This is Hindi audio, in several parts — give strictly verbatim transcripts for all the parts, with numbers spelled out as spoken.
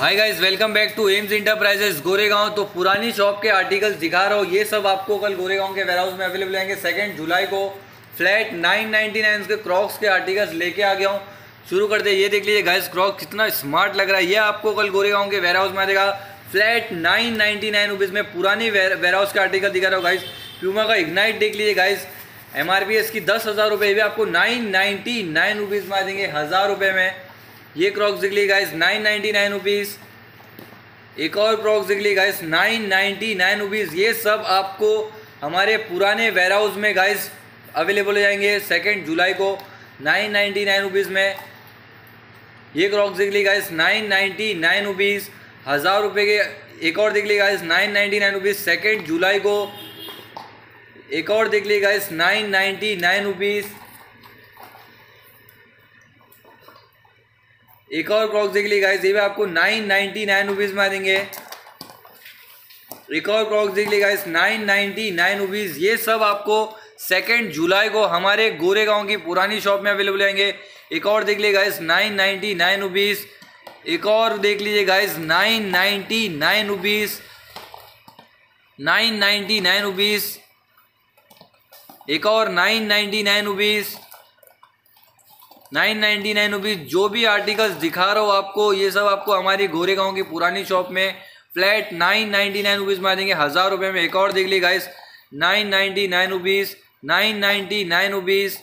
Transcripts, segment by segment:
Hi guys, welcome back to Aims enterprises Goregaon. तो पुरानी शॉप के आर्टिकल्स दिखा रहा हूँ, ये सब आपको कल गोरेगांव के वेयरहाउस में अवेलेबल आएंगे। सेकंड जुलाई को फ्लैट नाइन नाइन्टी नाइन के क्रॉक्स के आर्टिकल्स लेके आ गया हूँ। शुरू करते हैं। ये देख लीजिए गाइस, क्रॉक्स कितना स्मार्ट लग रहा है। ये आपको कल गोरेगांव के वेयरहाउस में आ जाएगा flat nine ninety nine rupees में। पुरानी वेयरहाउस के आर्टिकल दिखा रहा हूँ गाइस। प्यूमा का इग्नाइट देख लीजिए guys, M R P S की दस हज़ार रुपये भी आपको नाइन नाइन्टी नाइन रुपीज़ में आ जाएंगे, हज़ार रुपये में। ये क्रॉक्स देख लीजिए guys, nine ninety nine rupees. एक और क्रॉक्स देख लीजिए guys, nine ninety nine rupees. ये सब आपको हमारे पुराने वेयरहाउस में गाइस अवेलेबल हो जाएंगे सेकेंड जुलाई को नाइन नाइन्टी नाइन रुपीज़ में। ये क्रॉक्स देख लीजिए guys, nine ninety nine rupees, हज़ार रुपये के। एक और देख लीजिए guys, nine ninety nine rupees second जुलाई को। एक और देख लीजिए guys, nine ninety nine rupees. एक और क्रॉक्स देख लीजिए गाइस, ये भी आपको नाइन नाइन्टी नाइन रुपीज़ में आ देंगे। एक और क्रॉक्स देख लीजिए guys, nine ninety nine rupees. ये सब आपको सेकेंड जुलाई को हमारे गोरेगांव की पुरानी शॉप में अवेलेबल आएंगे। एक और देख लीजिए guys, nine ninety nine rupees. एक और देख लीजिए guys, nine ninety nine rupees, nine ninety nine rupees. एक और nine ninety nine rupees, nine ninety nine rupees. जो भी आर्टिकल्स दिखा रहा हूँ आपको, ये सब आपको हमारी गोरेगांव की पुरानी शॉप में flat nine ninety nine rupees में आ देंगे, हज़ार रुपये में। एक और देख लीजिए guys, nine ninety nine rupees, nine ninety nine rupees.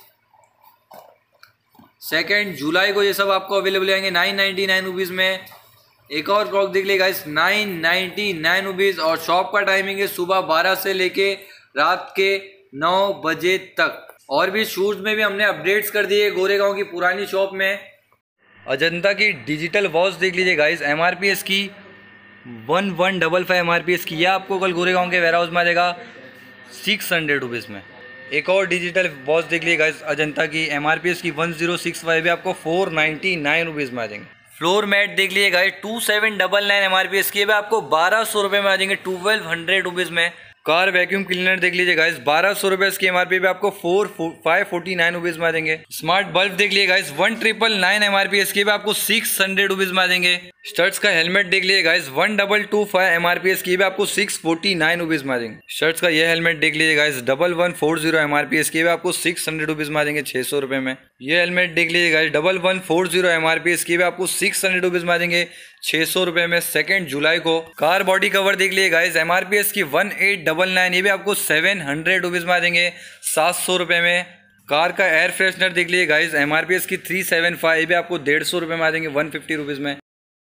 Second जुलाई को ये सब आपको अवेलेबल आएंगे नाइन नाइन्टी नाइन रुपीज़ में। एक और क्रॉक देख लीजिए guys, nine ninety nine rupees. और शॉप का टाइमिंग है सुबह बारह से लेके रात के नौ बजे तक। और भी शूज़ में भी हमने अपडेट्स कर दिए गोरेगांव की पुरानी शॉप में। अजंता की डिजिटल वॉच देख लीजिए guys, M R P S की one one double five M R P S की। यह आपको कल गोरेगांव के वेयरहाउस में आ जाएगा सिक्स हंड्रेड रुपीज़ में। एक और डिजिटल वॉच देख लीजिए गाइस, अजंता की एम आर पी एस की वन जीरो सिक्स फाइव भी आपको फोर नाइन्टी नाइन रुपीज़ में आ जाएंगे। फ्लोर मैट देख लीजिए guys, two seven double nine M R P S की भी आपको बारह सौ रुपये में आ जाएंगे, ट्वेल्व हंड्रेड रुपीज़ में। कार वैक्यूम क्लीनर देख लीजिए गाइस, बारह सौ रुपये इसकी एमआरपी पे आपको four five forty nine rupees में आ देंगे। स्मार्ट बल्ब देख लीजिए guys, one triple nine MRP इसकी पे आपको सिक्स हंड्रेड रुपीज़ में आ देंगे। शर्ट्स का हेलमेट देख लीजिए guys, one double two five MRP इसकी पे आपको सिक्स फोर्टी नाइन रुपीज़ में आ देंगे। शर्ट्स का ये हेलमेट देख लीजिए guys, double one four zero MRP इसकी पे आपको सिक्स हंड्रेड रुपीज़ में आ देंगे, छः सौ रुपये में। ये हेलमेट देख लीजिए guys, double one four zero MRP इसकी पे आपको सिक्स हंड्रेड रुपीज़ में आ देंगे, छः सौ रुपये में। सेकेंड जुलाई को कार बॉडी कवर देख लीजिए गाइस, एमआरपी इसकी वन एट डबल नाइन, ये भी आपको सेवन हंड्रेड रुपीज़ में आ देंगे, सात सौ रुपये में। कार का एयर फ्रेशनर देख लीजिए गाइस, एमआरपी इसकी थ्री सेवन फाइव, ये भी आपको डेढ़ सौ रुपये में आ देंगे, वन फिफ्टी रुपीज़ में।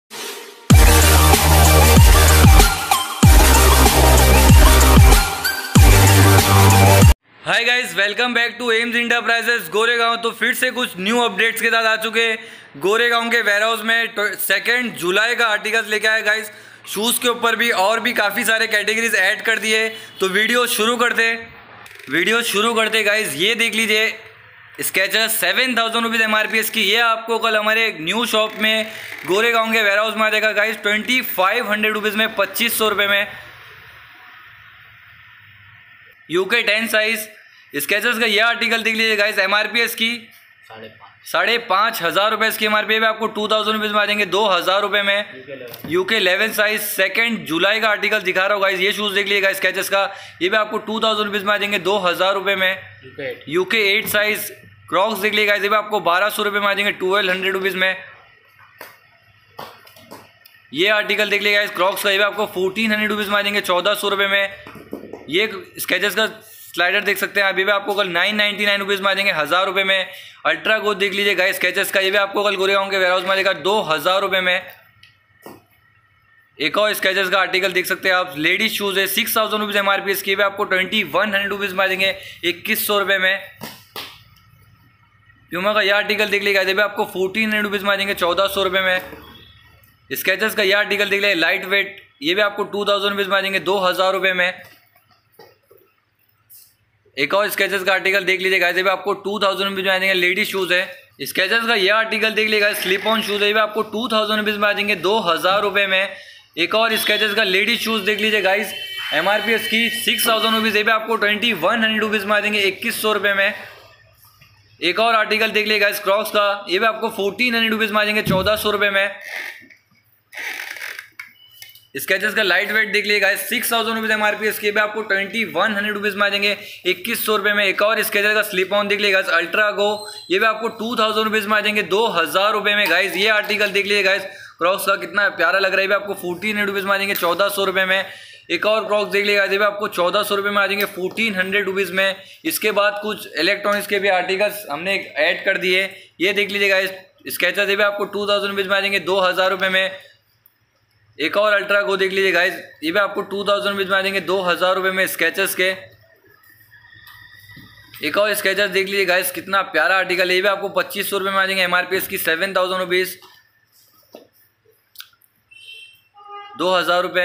Hi guys, welcome back to Aims enterprises Goregaon. तो फिर से कुछ न्यू अपडेट्स के साथ आ चुके हैं गोरेगांव के वेयरहाउस में। सेकेंड जुलाई का आर्टिकल्स लेके आए गाइस, शूज़ के ऊपर भी और भी काफ़ी सारे कैटेगरीज ऐड कर दिए। तो वीडियो शुरू करते वीडियो शुरू करते गाइस। ये देख लीजिए Skechers, seven thousand rupees M R P S की। ये आपको कल हमारे न्यू शॉप में गोरेगांव के वेयरहाउस में आ जाएगा guys, twenty five hundred rupees में, पच्चीस सौ रुपये में। यूके टेन साइज स्केचर्स का यह आर्टिकल देख लीजिए guys, M R P S की साढ़े पाँच साढ़े पाँच हज़ार रुपये इसकी एम आर पी है, आपको टू थाउजेंड रुपीज़ में आ जाएंगे, दो हज़ार रुपये में। यूके इलेवन साइज सेकेंड जुलाई का आर्टिकल दिखा रहा हूँ गाइस। ये शूज़ देख लीजिएगा स्केचर्स का, ये भी आपको टू थाउजेंड रुपीज़ में आ जाएंगे, दो हज़ार रुपये में। यूके एट साइज क्रॉक्स देख लीजिएगा, ये भी आपको बारह सौ रुपये में आ जाएंगे, ट्वेल्व हंड्रेड रुपीज़ में। ये आर्टिकल देख लीजिएगा क्रॉक्स का, ये भी आपको फोर्टीन हंड्रेड रुपीज़ में आ जाएंगे, चौदह सौ रुपये में। ये स्केचर्स का स्लाइडर देख सकते हैं, अभी भी आपको कल नाइन नाइन्टी नाइन रुपीज़ में आ जाएंगे, हज़ार रुपये में। अल्ट्रा गोद देख लीजिए गाइस स्केचर्स का, ये भी आपको कल गोरेगांव के वेयरहाउस में आ जाएगा, दो हज़ार रुपये में। एक और स्केचर्स का आर्टिकल देख सकते हैं आप, लेडीज शूज़ है, six thousand rupees M R P इसकी भी आपको ट्वेंटी वन हंड्रेड रुपीज़ में आ जाएंगे, इक्कीस सौ रुपये में। प्यूमा का यह आर्टिकल देख लीजिएगा, ये भी आपको फोर्टीन हंड्रेड रुपीज़ में आ जाएंगे, चौदह सौ रुपये में। स्केचर्स का यह आर्टिकल देख लीजिए लाइट वेट, ये भी आपको टू थाउजेंड रुपीज़ में आ जाएंगे, दो हज़ार रुपये में। एक और स्केचर्स का आर्टिकल देख लीजिएगा, ये भी आपको टू थाउजेंड रुपीज़ में आ जाएंगे, लेडीज शूज़ है। स्केचर्स का यह आर्टिकल देख लीजिएगा, स्लिप ऑन शूज़ है, ये भी आपको टू थाउजेंड रुपीज़ में आ जाएंगे, दो हज़ार रुपये में। एक और स्केचर्स का लेडीज शूज़ देख लीजिए guys, M R P S की सिक्स थाउजेंड रुपीज़, ये भी आपको ट्वेंटी वन हंड्रेड रुपीज़ में आ जाएंगे, इक्कीस सौ रुपये में। एक और आर्टिकल देख लीजिएगा क्रॉक्स का, ये भी आपको फोर्टीन हंड्रेड रुपीज़ में आ जाएंगे, चौदह सौ रुपये में। स्केचेस का लाइट वेट देख लीजिए guys, six thousand rupees MRP इसके भी आपको ट्वेंटी वन हंड्रेड रुपीज में आ जाएंगे इक्कीस सौ रुपए में। एक और स्केचर का स्लिप ऑन देख लीजिए गाइस, अल्ट्रा गो, ये भी आपको टू थाउजेंड रुपीज में आ जाएंगे दो हजार रुपए में गाइस। ये आर्टिकल देख लीजिए गाइस, क्रॉक्स का कितना प्यारा लग रहा है, आपको फोर्टीन हंड्रेड रुपीज में आ जाएंगे चौदह सौ रुपए में। एक और क्रॉक्स देख लीजिएगा, ये भी आपको चौदह सौ रुपए में आ जाएंगे फोर्टीन हंड्रेड रुपीज में। इसके बाद कुछ इलेक्ट्रॉनिक्स के भी आर्टिकल्स हमने ऐड कर दिए, ये देख लीजिएगा इस स्केचर ये भी आपको टू थाउजेंड रुपीज में आ जाएंगे दो हजार रुपए में। एक और अल्ट्रा गो देख लीजिए गाइस, ये भी आपको टू थाउजेंड रुपीज में आ जाएंगे दो हजार रुपए में स्केचर्स के। एक और स्केचर्स देख लीजिए गाइस, कितना प्यारा आर्टिकल है, ये भी आपको पच्चीस सौ रुपए में आ जाएंगे एमआरपी इसकी सेवन थाउजेंड रुपीज दो हजार रुपये।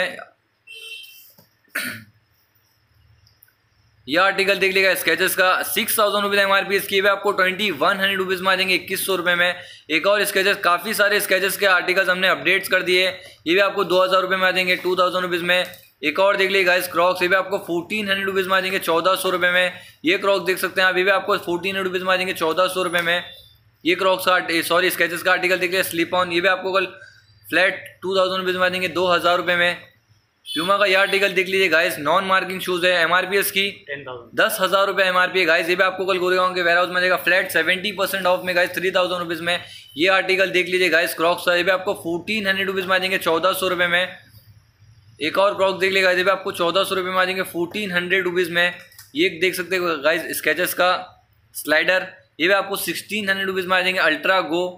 यह आर्टिकल देख लीजिएगा स्केचेस का सिक्स थाउजेंड रुपीज एमआरपी इसकी भी आपको ट्वेंटी वन हंड्रेड रुपीज में आ जाएंगे इक्कीस सौ रुपये में। एक और स्केचेस, काफ़ी सारे स्केचेस के आर्टिकल्स हमने अपडेट्स कर दिए, ये भी आपको दो हज़ार रुपये में आ जाएंगे टू थाउजेंड रुपीज़ में। एक और देख लीजिए गाइस क्रॉक्स, ये भी आपको फोर्टीन हंड्रेड रुपीज़ में आ जाएंगे चौदह सौ रुपये में। ये क्रॉक्स देख सकते हैं आप, ये भी आपको फोर्टीन हंड्रेड रुपीज़ में आ जाएंगे चौदह सौ रुपये में। ये क्रॉक्स का सॉरी स्केचेस का आर्टिकल देख लीजिए स्लिप ऑन, ये भी आपको कल फ्लैट टू थाउजेंड रुपीज़ में आ जाएंगे दो हज़ार रुपये में। प्यूमा का ये आर्टिकल देख लीजिए गाइस, नॉन मार्किंग शूज है, एमआरपी इसकी दस हजार रुपये एमआरपी है गाइस। ये भी आपको कल गोरेगांव के वेयर हाउस में जाएगा फ्लैट सेवेंटी परसेंट ऑफ में गाइस थ्री थाउजेंड रुपीज़ में। ये आर्टिकल देख लीजिए गाइस क्रॉक्स, ये भी आपको फोर्टीन हंड्रेड रुपीज़ में आ जाएंगे चौदह सौ रुपये में। एक और क्रॉक्स देख लीजिएगा, ये भी आपको चौदह सौ रुपये में आ जाएंगे फोर्टीन हंड्रेड रुपीज़ में। ये देख सकते हो गाइस स्केचेस का स्लाइडर, ये भी आपको सिक्सटीन हंड्रेड रुपीज़ में आ जाएंगे अल्ट्रा गो।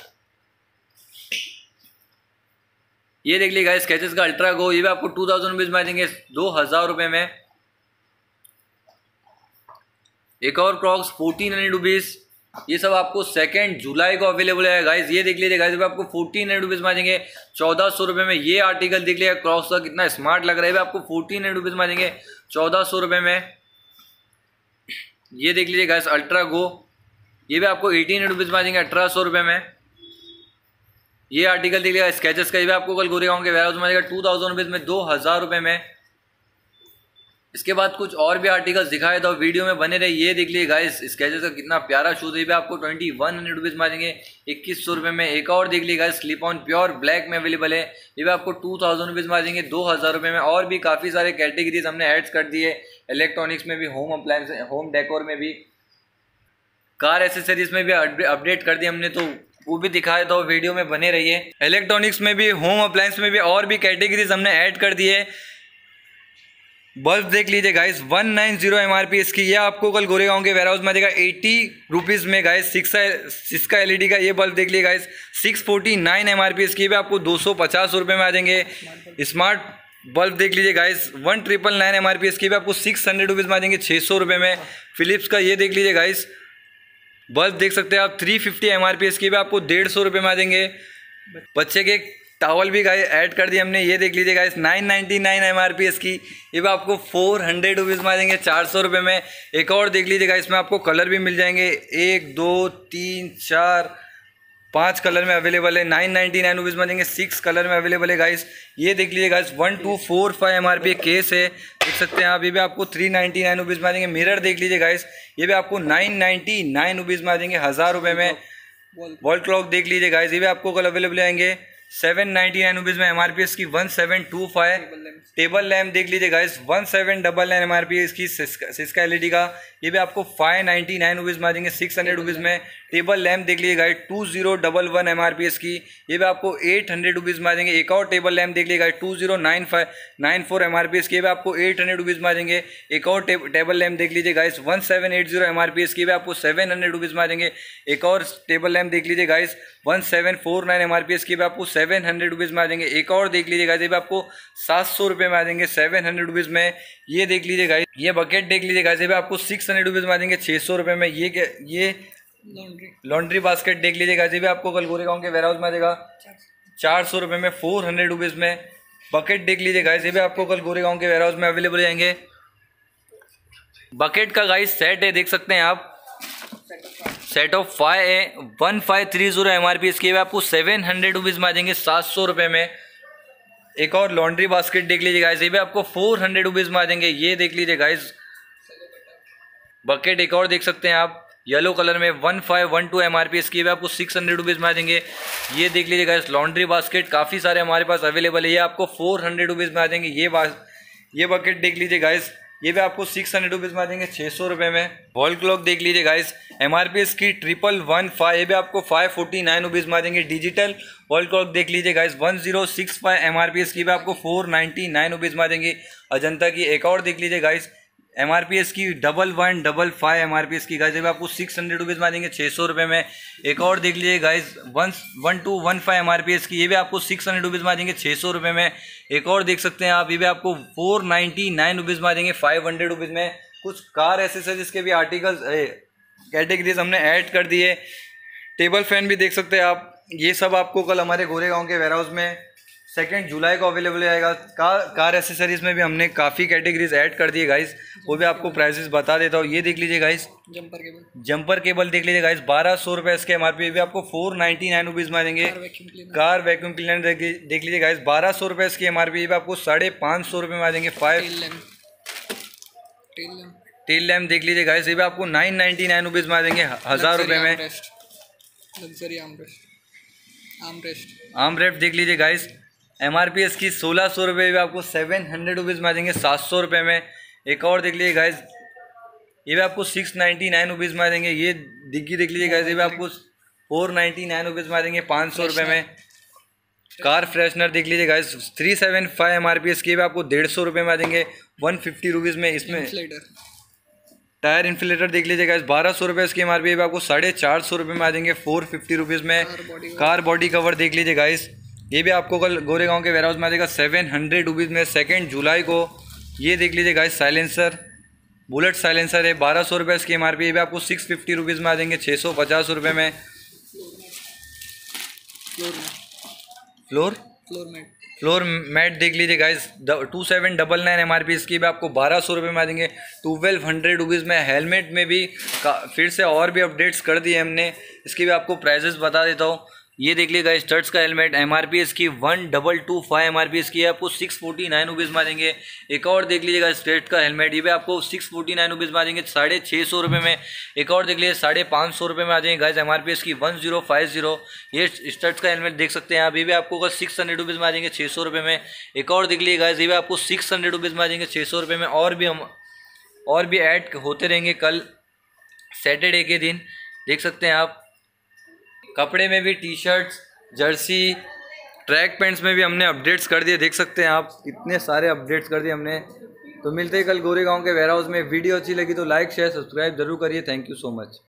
ये देख लीजिएगा स्केचेस का अल्ट्रा गो, ये भी आपको टू थाउजेंड रुपीज़ में आ जाएंगे दो हज़ार रुपये में। एक और क्रॉक्स फोर्टीन हंड्रेड रुपीज़, ये सब आपको सेकेंड जुलाई को अवेलेबल है गाइस। ये देख लीजिए गाइस, ये आपको फोर्टीन हंड्रेड रुपीज़ में आ जाएंगे चौदह सौ रुपये में। ये आर्टिकल देख लीजिए क्रॉक्स का कितना स्मार्ट लग रहा है, आपको फोर्टीन हंड्रेड रुपीज़ में आ जाएंगे चौदह सौ रुपये में। ये देख लीजिए गाइस अल्ट्रा गो, ये भी आपको एटीन हंड्रेड रुपीज़ में आ जाएंगे अठारह सौ रुपये में। ये आर्टिकल देख लीजिएगा स्केचेस का, ये भी आपको कल गोरेगांव के वेयर हाउस में आएगा टू थाउजेंड रुपीज़ में दो हज़ार रुपये में। इसके बाद कुछ और भी आर्टिकल्स दिखाए तो वीडियो में बने रहे। ये देख लीजिए गाइस स्केचेस का कितना प्यारा शूज है, ये भी आपको ट्वेंटी वन हंड्रेड रुपीज़ में आ जाएंगे इक्कीस सौ रुपये में। एक और देख लीजिए guys slip on pure black में अवेलेबल है, ये भी आपको टू थाउजेंड रुपीज़ में आ जाएंगे दो हज़ार रुपये में। और भी काफ़ी सारे कैटेगरीज हमने ऐड्स कर दिए, इलेक्ट्रॉनिक्स में भी, होम अप्लायंस, होम डेकोर में भी, कार एसेसरीज में भी अपडेट कर दिए हमने, तो वो भी दिखाए तो वीडियो में बने रहिए। इलेक्ट्रॉनिक्स में भी, होम अप्लायंस में भी और भी कैटेगरीज हमने ऐड कर दिए। बल्ब देख लीजिए guys one nine zero MRP इसकी, ये आपको कल गोरेगांव के वेयर हाउस में देगा एटी रुपीज़ में गाइस। सिक्स सिक्स का एलईडी का ये बल्ब देख लीजिए guys six forty nine MRP इसकी, भी आपको दो सौ पचास रुपये में आ जाएंगे। स्मार्ट बल्ब देख लीजिए guys one triple nine MRP इसकी, भी आपको सिक्स हंड्रेड रुपीज़ में आ जाएंगे छः सौ रुपये में। फिलिप्स का ये देख लीजिए गाइस बल्ब देख सकते हैं आप थ्री फिफ्टी एमआरपी इसकी, भी आपको डेढ़ सौ रुपये में आ जाएंगे। बच्चे के टावल भी गाइस ऐड कर दिए हमने, ये देख लीजिए guys nine ninety nine MRP इसकी, ये भी आपको फोर हंड्रेड रुपीज़ में आ जाएंगे चार सौ रुपये में। एक और देख लीजिएगा इसमें आपको कलर भी मिल जाएंगे, एक दो तीन चार पांच कलर में अवेलेबल है। नाइन नाइन्टी नाइन रुपीज़ में आ जाएंगे, सिक्स कलर में अवेलेबल है गाइस। ये देख लीजिए guys one two four five M R P case है, देख सकते हैं आप, ये भी आपको थ्री नाइन्टी नाइन रुपीज़ में आ जाएंगे। मिरर देख लीजिए गाइस, ये भी आपको नाइन नाइन्टी नाइन रुपीज़ में आ जाएंगे हज़ार रुपये में। वॉल क्लॉक देख लीजिए गाइस, ये भी आपको कल अवेलेबल आएंगे सेवन नाइन्टी नाइन रुपीज़ में एमआरपी इसकी one seven two five. Table lamp देख लीजिए guys one seven double nine M R P इसकी सिस्का एल ई डी का, ये भी आपको फाइव नाइन्टी नाइन रुपीज़ में आ जाएंगे सिक्स हंड्रेड रुपीज़ में। टेबल लैम्प देख लीजिए guys two zero double one M R P इसकी, ये भी आपको एट हंड्रेड रुपीज़ में आ जाएंगे। एक और टेबल लैम्प देख लीजिए guys two zero nine five nine four M R P इसकी, ये भी आपको एट हंड्रेड रुपीज़ में आ जाएंगे। एक और टेबल लैम्प देख लीजिए guys one seven eight zero M R P इसकी, भी आपको सेवन हंड्रेड रुपीज़ में आ जाएंगे। एक और टेबल लैम्प देख लीजिए guys one seven four nine M R P इसकी, भी आपको सेवन हंड्रेड रुपीज़ में आ जाएंगे। एक और देख लीजिए गाइस, ये भी आपको सात सौ रुपये में आ जाएंगे सेवन हंड्रेड रुपीज़ में। ये देख लीजिए गाइस, ये बकेट देख लीजिए गाइस, ये भी आपको सिक्स हंड्रेड रुपीज़ में आ जाएंगे छः सौ रुपये में। ये क्या, ये लॉन्ड्री बास्केट देख लीजिए गाइस, ये भी आपको कल गोरेगांव के वेयर हाउस में आ जाएगा चार सौ रुपये में फोर हंड्रेड रुपीज़ में। बकेट देख लीजिए गाइस, ये भी आपको कल गोरेगांव के वेयर हाउस में अवेलेबल आएंगे। बकेट का गाइस सेट है, देख सकते हैं आप, सेट ऑफ फाइव है one five three zero M R P इसके, आपको सेवन हंड्रेड रुपीज़ में आ जाएंगे सात सौ रुपये में। एक और लॉन्ड्री बास्केट देख लीजिए गाइस, ये भी आपको फोर हंड्रेड रुपीज़ में आ जाएंगे। ये देख लीजिए गाइस बकेट, एक और देख सकते हैं आप, येलो कलर में one five one two M R P इसकी भी आपको सिक्स हंड्रेड रुपीज़ में आ जाएंगे। ये देख लीजिए गाइस लॉन्ड्री बास्केट काफ़ी सारे हमारे पास अवेलेबल है, ये आपको फोर हंड्रेड रुपीज़ में आ जाएंगे। ये बास ये बकेट देख लीजिए गाइस, ये भी आपको सिक्स हंड्रेड रुपीज़ में आ जाएंगे छः सौ रुपये में। वॉल क्लॉक देख लीजिए गाइस, एम आर पी इसकी ट्रिपल वन फाइव, ये भी आपको फाइव फोर्टी नाइन रुपीज़ में आ जाएंगे। डिजिटल वॉल क्लॉक देख लीजिए guys, one zero six five M R P इसकी भी आपको फोर नाइन्टी नाइन रुपीज़ में आ जाएंगे। अजंता की एक और देख लीजिए guys, M R P S की double one double five M R P S की गाइस, आपको सिक्स हंड्रेड रुपीज़ में आ जाएंगे छः सौ रुपये में। एक और देख लीजिए guys, one one two one five M R P S की, ये भी आपको सिक्स हंड्रेड रुपीज़ में आ जाएंगे छः सौ रुपये में। एक और देख सकते हैं आप, ये भी आपको फोर नाइन्टी नाइन रुपीज़ में आ जाएंगे फाइव हंड्रेड रुपीज़ में। कुछ कार एसेसरीज के भी आर्टिकल्स कैटेगरीज हमने ऐड कर दिए। टेबल फैन भी देख सकते हैं आप, ये सब आपको कल हमारे गोरेगांव के वेयर हाउस में सेकेंड जुलाई को अवेलेबल आएगा। कार कार एसेसरीज में भी हमने काफ़ी कैटेगरीज ऐड कर दिए गाइस, वो भी आपको प्राइसेस बता देता हूँ। ये देख लीजिए guys, jumper cable jumper cable देख लीजिए गाइस, बारह सौ रुपये इसके एम आर पी, भी आपको फोर नाइन्टी नाइन रुपीज़ में आ जाएंगे। कार वैक्यूम क्लीनर देख लीजिए गाइस, बारह सौ रुपये इसकी एम आर पी, भी आपको साढ़े पाँच सौ रुपये में आ जाएंगे। फाइव टेल लैम्प देख लीजिए गाइस, ये भी आपको नाइन नाइन्टी नाइन रुपीज़ में आ जाएंगे हज़ार रुपये में। लग्जरी आर्मरेस्ट आर्मरेस्ट आर्मरेस्ट देख लीजिए गाइस, एम आर पी इसकी सोलह सौ रुपये, भी आपको सेवन हंड्रेड रुपीज़ में आ जाएंगे सात सौ रुपये में। एक और देख लीजिए गाइस, ये भी आपको सिक्स नाइन्टी नाइन रुपीज़ में आ जाएंगे। ये डिग्गी देख लीजिए गाइस, ये भी आपको फोर नाइन्टी नाइन रुपीज़ में आ जाएंगे पाँच सौ रुपये में। कार फ्रेशनर देख लीजिए guys, three seven five M R P इसकी, भी आपको डेढ़ सौ रुपये में आ जाएंगे वन फिफ्टी रुपीज़ में। इसमें टायर इन्फ्लेटर देख लीजिए गाइस, बारह सौ रुपये इसकी एम आर पी, भी आपको साढ़े चार सौ रुपये में आ जाएंगे फोर फिफ्टी रुपीज़ में। कार बॉडी कवर देख लीजिए गाइस, ये भी आपको कल गोरेगांव के वेयर हाउस में आ जाएगा सेवन हंड्रेड रुपीज़ में सेकेंड जुलाई को। ये देख लीजिए गाइस, साइलेंसर बुलेट साइलेंसर है, बारह सौ रुपये इसकी एम आर पी, ये भी आपको सिक्स फिफ्टी रुपीज़ में आ जाएंगे छः सौ पचास रुपये में। Floor floor mat floor mat देख लीजिए guys, two seven double nine M R P इसकी, भी आपको बारह सौ रुपये में आ जाएंगे ट्वेल्व हंड्रेड रुपीज़ में। हेलमेट में भी फिर से और भी अपडेट्स कर दिए हमने, इसकी भी आपको प्राइजेस बता देता हूँ। ये देख लीजिए गाइस, स्टड्स का हेलमेट एम आर पी इसकी one double two five M R P इसकी, आपको सिक्स फोर्टी नाइन रुपीज़ में आ जाएंगे। एक और देख लीजिएगा स्ट्रेट का हेलमेट, ये भी आपको सिक्स फोर्टी नाइन रुपीज़ में आ जाएंगे साढ़े छः सौ रुपये में। एक और देख लीजिए साढ़े पाँच सौ रुपये में आ जाएंगे गाइस एम आर पी इसकी वन जीरो फाइव जीरो। ये स्टड्स का हेलमेट देख सकते हैं आप, ये भी आपको सिक्स हंड्रेड रुपीज़ में आ जाएंगे छः सौ रुपये में। एक और देख लीजिए गाइस, ये भी आपको सिक्स हंड्रेड रुपीज़ में आ जाएंगे छः सौ रुपये में। और भी हम और भी ऐड होते रहेंगे कल सैटरडे के दिन, देख सकते हैं आप। कपड़े में भी T shirts, jersey, track pants में भी हमने अपडेट्स कर दिए, देख सकते हैं आप कितने सारे अपडेट्स कर दिए हमने। तो मिलते हैं कल गोरेगांव के वेयर हाउस में। वीडियो अच्छी लगी तो लाइक शेयर सब्सक्राइब जरूर करिए। Thank you so much.